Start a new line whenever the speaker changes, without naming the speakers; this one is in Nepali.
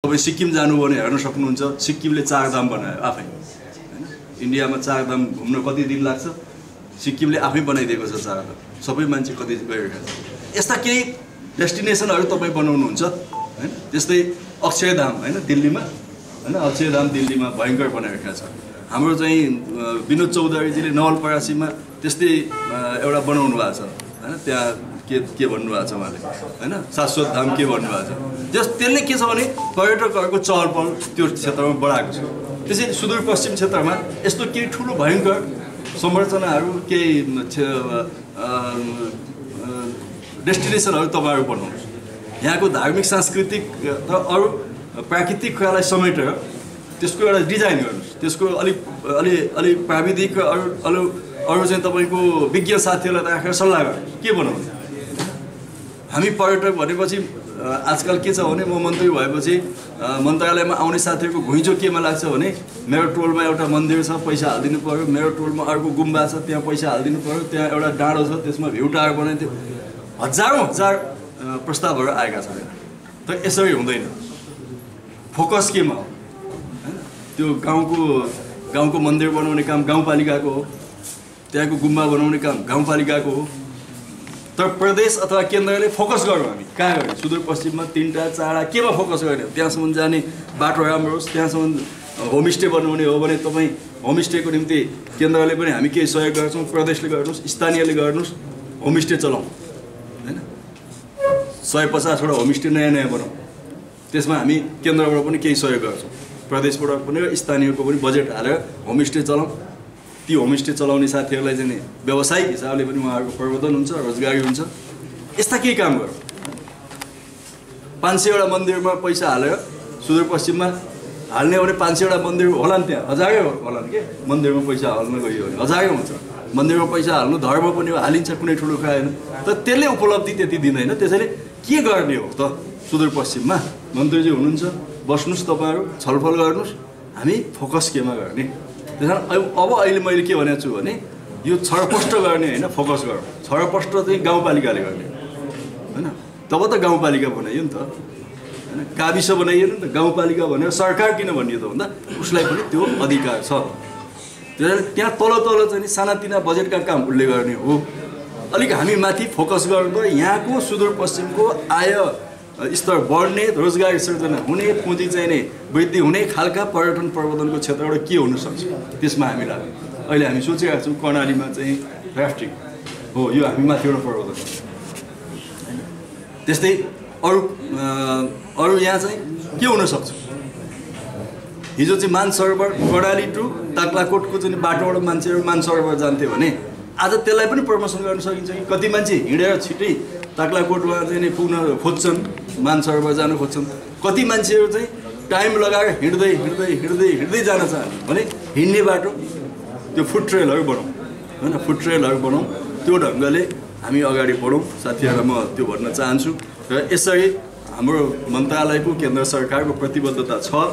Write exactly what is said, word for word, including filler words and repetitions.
तपाईं सिक्किम जानु भने हेर्न सक्नुहुन्छ सिक्किमले चारधाम बनायो आफै हैन इन्डियामा चारधाम घुम्न कति दिन लाग्छ सिक्किमले आफै बनाइदिएको छ चारधाम सबै मान्छे कति गइरहेका छन् यस्ता केही डेस्टिनेसनहरु तपाई बनाउनुहुन्छ हैन त्यस्तै अक्षयधाम हैन दिल्लीमा हैन अक्षयधाम दिल्लीमा भयंकर बनाइरहेका छ हाम्रो चाहिँ विनोद चौधरीजीले नवलपरासीमा त्यस्तै एउटा बनाउनु भएको छ हैन त्यहाँ के के भन्नु भएको छ उहाँले हैन शाश्वत धाम के भन्नु भएको छ जस त्यसले के छ भने पर्यटकहरुको चहलपहल त्यो क्षेत्रमा बढाएको छ त्यसैले सुदूरपश्चिम क्षेत्रमा यस्तो केही ठूलो भयंकर संरचनाहरु केही डेस्टिनेसनहरु तपाईहरु बनाउनुस् यहाँको धार्मिक सांस्कृतिक र अरु प्राकृतिक कुरालाई समेटेर त्यसको एउटा डिजाइन गर्नुस् त्यसको अलि अलि अलि प्राविधिक र अरु अरु अरु चाहिँ तपाईको विज्ञ साथीहरुलाई राखेर सल्लाह गर्नुस् के बनाउनु हामी पर्यटक भनेपछि आजकल के छ भने म मन्त्री भएपछि मन्त्रालयमा आउने साथीहरुको घुइँचो केमा लाग्छ भने मेरो टोलमा एउटा मन्दिर छ पैसा हाल्दिनु पर्यो मेरो टोलमा अर्को गुम्बा छ त्यहाँ पैसा हाल्दिनु पर्यो त्यहाँ एउटा डाँडो छ त्यसमा भ्यू टावर बनाइदियो हजारौं हजार प्रस्तावहरु आएका छन् तर यसरी हुँदैन फोकस केमा हो हैन त्यो गाउँको गाउँको मन्दिर बनाउने काम गाउँपालिकाको हो त्यहाँको गुम्बा बनाउने काम गाउँपालिकाको हो तर प्रदेश अथवा केन्द्रले फोकस गरौँ हामी कहाँ गर्ने सुदूरपश्चिममा तीनटा चारवटा केमा फोकस गर्ने त्यहाँसम्म जाने बाटो राम्रो होस् त्यहाँसम्म होमस्टे बनाउने हो भने तपाईँ होमस्टेको निम्ति केन्द्रले पनि हामी केही सहयोग गर्छौँ प्रदेशले गर्नुहोस् स्थानीयले गर्नुहोस् होमस्टे चलाउँ हैन सय पचासवटा होमस्टे नयाँ नयाँ बनाउँ त्यसमा हामी केन्द्रबाट पनि केही सहयोग गर्छौँ प्रदेशबाट पनि र स्थानीयको पनि बजेट हालेर होमस्टे चलाउँ ती होमस्टे चलाउने साथीहरुलाई चाहिँ व्यावसायिक हिसाबले पनि उहाँहरुको प्रवर्धन हुन्छ रोजगारी हुन्छ यस्ता केही काम गरौँ पाँच सय वटा मन्दिरमा पैसा हालेर सुदूरपश्चिममा हाल्ने भने पाँच सय वटा मन्दिर होला नि त्यहाँ हजारै होला नि के मन्दिरमा पैसा हाल्न गयो भने हजारै हुन्छ मन्दिरमा पैसा हाल्नु धर्म पनि हालिन्छ कुनै ठुलो कुरा हैन तर त्यसले उपलब्धि त्यति दिँदैन त्यसैले के गर्ने हो त सुदूरपश्चिममा मन्त्रीजी हुनुहुन्छ बस्नुस् तपाईहरु छलफल गर्नुस् हामी फोकस केमा गर्ने त्यसैले अब अहिले मैले के भनेको छु भने यो छरपष्ट गर्ने हैन फोकस गरौँ छरपष्ट चाहिँ गाउँपालिकाले गर्ने हैन तब त गाउँपालिका बनाइयो नि त हैन गाविस बनाइयो नि त गाउँपालिका भनेर सरकार किन भनियो त भन्दा उसलाई पनि त्यो अधिकार छ त्यसैले त्यहाँ तल तल चाहिँ सानातिना बजेटका काम उल्ले गर्ने हो अलिक हामी माथि फोकस गर्दा यहाँको सुदूरपश्चिमको आय स्तर बढ्ने रोजगारी सृजना हुने पुँजी चाहिने वृद्धि हुने खालका पर्यटन प्रवर्धनको क्षेत्रबाट के हुन सक्छ त्यसमा हामी लाग्यौं अहिले हामी सोचिरहेका छौं कर्णालीमा चाहिँ राफ्टिङ हो यो हामी माथिबाट प्रवर्धन त्यस्तै अरु अरु यहाँ चाहिँ के हुन सक्छ हिजो चाहिँ मानसरोवर कर्णाली टु ताक्लाकोटको चाहिँ बाटोबाट मान्छेहरु मानसरोवर जान्थे भने आज त्यसलाई पनि प्रमोसन गर्न सकिन्छ कि कति मान्छे हिँडेर छिटै ताक्लाकोटमा चाहिँ पुग्न खोज्छन् मानसरोवर जान खोज्छन् कति मान्छेहरु चाहिँ टाइम लगाएर हिँड्दै हिँड्दै हिँड्दै हिँड्दै जान चाहन्छन् भने हिँड्ने बाटो त्यो फुट ट्रेलहरु बनाउँ हैन फुट ट्रेलहरु बनाउँ त्यो ढंगले हामी अगाडि बढौँ साथीहरुलाई म त्यो भन्न चाहन्छु र यसरी हाम्रो मन्त्रालयको केन्द्र सरकारको प्रतिबद्धता छ।